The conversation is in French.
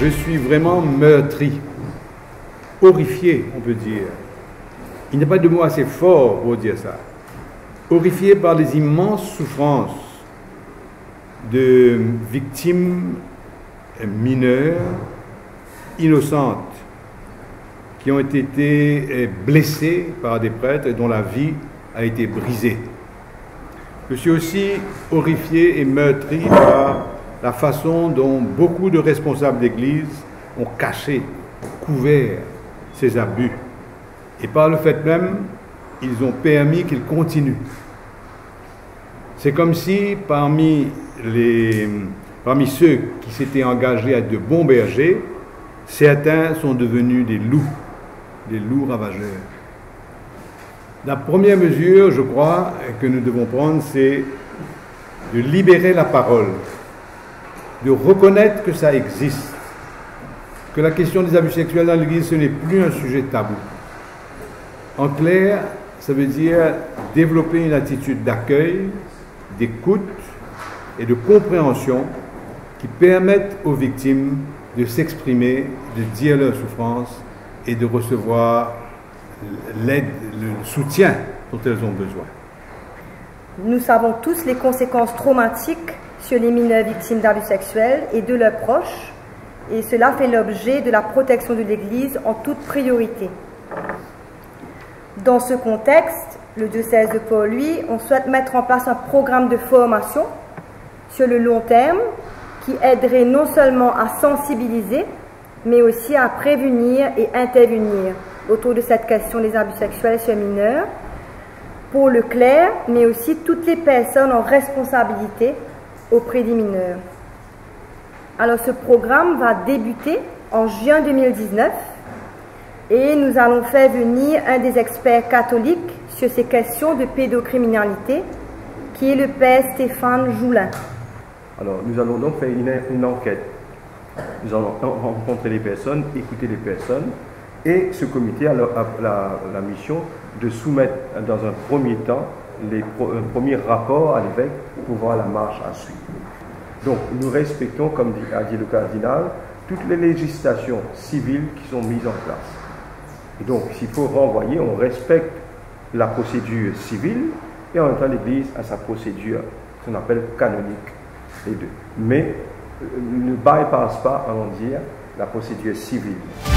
je suis vraiment meurtri, horrifié, on peut dire. Il n'y a pas de mot assez fort pour dire ça. Horrifié par les immenses souffrances de victimes mineures, innocentes, qui ont été blessées par des prêtres et dont la vie a été brisée. Je suis aussi horrifié et meurtri par la façon dont beaucoup de responsables d'Église ont caché, couvert ces abus. Et par le fait même, ils ont permis qu'ils continuent. C'est comme si parmi ceux qui s'étaient engagés à être de bons bergers, certains sont devenus des loups ravageurs. La première mesure, je crois, que nous devons prendre, c'est de libérer la parole, de reconnaître que ça existe, que la question des abus sexuels dans l'Église, ce n'est plus un sujet tabou. En clair, ça veut dire développer une attitude d'accueil, d'écoute et de compréhension qui permettent aux victimes de s'exprimer, de dire leurs souffrances et de recevoir l'aide, le soutien dont elles ont besoin. Nous savons tous les conséquences traumatiques sur les mineurs victimes d'abus sexuels et de leurs proches, et cela fait l'objet de la protection de l'Église en toute priorité. Dans ce contexte, le diocèse de Port-Louis, on souhaite mettre en place un programme de formation sur le long terme qui aiderait non seulement à sensibiliser, mais aussi à prévenir et intervenir autour de cette question des abus sexuels sur les mineurs, pour le clerc, mais aussi toutes les personnes en responsabilité auprès des mineurs. Alors ce programme va débuter en juin 2019 et nous allons faire venir un des experts catholiques sur ces questions de pédocriminalité, qui est le père Stéphane Joulin. Alors nous allons donc faire une enquête. Nous allons rencontrer les personnes, écouter les personnes, et ce comité a la mission de soumettre dans un premier temps un premier rapport à l'évêque pour voir la marche à suivre. Donc nous respectons, comme a dit le cardinal, toutes les législations civiles qui sont mises en place. Et donc s'il faut renvoyer, on respecte la procédure civile et en même temps l'Église a sa procédure qu'on appelle canonique, les deux. Mais ne bypasse pas, allons dire, la procédure civile.